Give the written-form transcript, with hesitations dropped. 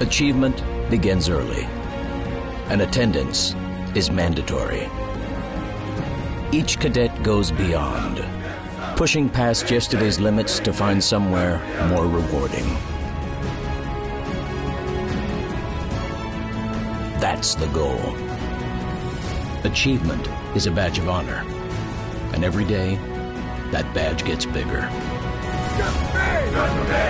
Achievement begins early, and attendance is mandatory. Each cadet goes beyond, pushing past yesterday's limits to find somewhere more rewarding. That's the goal. Achievement is a badge of honor, and every day, that badge gets bigger.